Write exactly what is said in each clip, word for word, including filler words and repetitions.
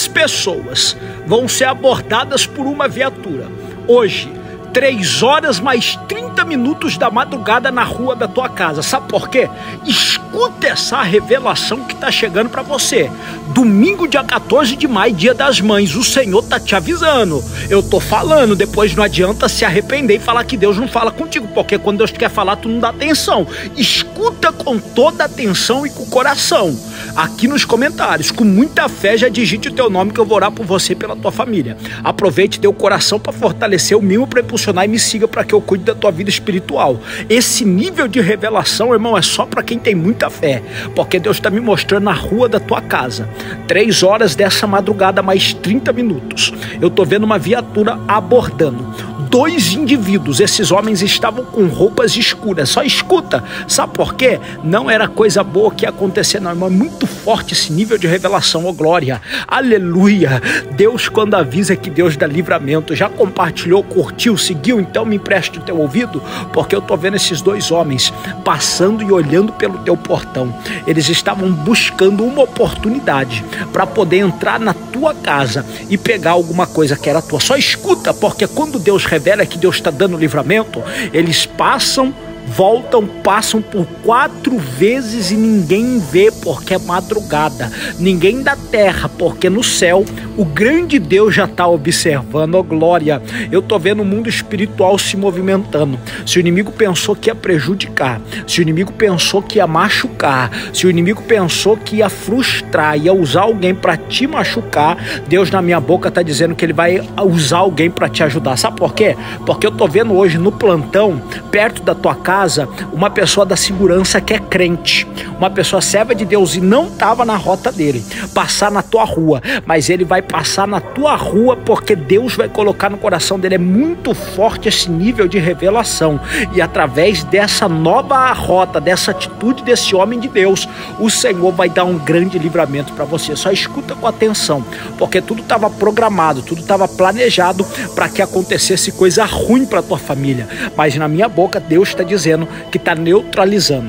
duas pessoas vão ser abordadas por uma viatura. Hoje, três horas mais trinta minutos da madrugada na rua da tua casa. Sabe por quê? Escuta essa revelação que está chegando para você. Domingo, dia quatorze de maio, dia das mães. O Senhor tá te avisando. Eu tô falando, depois não adianta se arrepender e falar que Deus não fala contigo, porque quando Deus quer falar, tu não dá atenção. Escuta com toda a atenção e com o coração. Aqui nos comentários, com muita fé, já digite o teu nome que eu vou orar por você e pela tua família. Aproveite teu coração para fortalecer o mimo, para impulsionar, e me siga para que eu cuide da tua vida espiritual. Esse nível de revelação, irmão, é só para quem tem muita fé, porque Deus está me mostrando na rua da tua casa. Três horas dessa madrugada mais trinta minutos. Eu tô vendo uma viatura abordando dois indivíduos. Esses homens estavam com roupas escuras. Só escuta, sabe por quê? Não era coisa boa que ia acontecer, não, irmão. É muito forte esse nível de revelação, oh glória, aleluia. Deus, quando avisa, que Deus dá livramento. Já compartilhou, curtiu, seguiu? Então me empreste o teu ouvido, porque eu tô vendo esses dois homens passando e olhando pelo teu portão. Eles estavam buscando uma oportunidade para poder entrar na tua casa e pegar alguma coisa que era tua. Só escuta, porque quando Deus revela que Deus está dando livramento, eles passam, voltam, passam por quatro vezes e ninguém vê, porque é madrugada. Ninguém da terra, porque no céu o grande Deus já está observando, oh glória. Eu tô vendo o mundo espiritual se movimentando. Se o inimigo pensou que ia prejudicar, se o inimigo pensou que ia machucar, se o inimigo pensou que ia frustrar, ia usar alguém para te machucar, Deus na minha boca está dizendo que ele vai usar alguém para te ajudar. Sabe por quê? Porque eu tô vendo hoje no plantão, perto da tua casa, uma pessoa da segurança que é crente, uma pessoa serva de Deus e não estava na rota dele, passar na tua rua, mas ele vai passar na tua rua, porque Deus vai colocar no coração dele. É muito forte esse nível de revelação, e através dessa nova rota, dessa atitude desse homem de Deus, o Senhor vai dar um grande livramento para você. Só escuta com atenção, porque tudo estava programado, tudo estava planejado para que acontecesse coisa ruim para tua família, mas na minha boca Deus está dizendo que está neutralizando,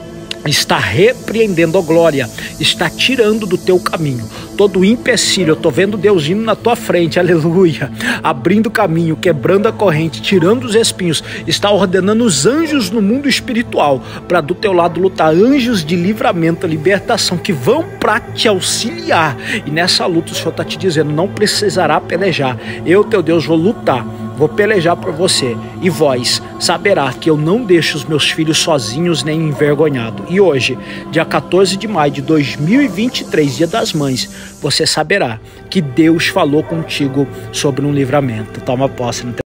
está repreendendo, oh glória, está tirando do teu caminho todo o empecilho. Eu tô vendo Deus indo na tua frente, aleluia, abrindo caminho, quebrando a corrente, tirando os espinhos, está ordenando os anjos no mundo espiritual para do teu lado lutar, anjos de livramento, libertação, que vão para te auxiliar. E nessa luta o Senhor está te dizendo, não precisará pelejar, eu, teu Deus, vou lutar, vou pelejar por você, e vós saberá que eu não deixo os meus filhos sozinhos nem envergonhados. E hoje, dia quatorze de maio de dois mil e vinte e três, dia das mães, você saberá que Deus falou contigo sobre um livramento. Toma posse no teu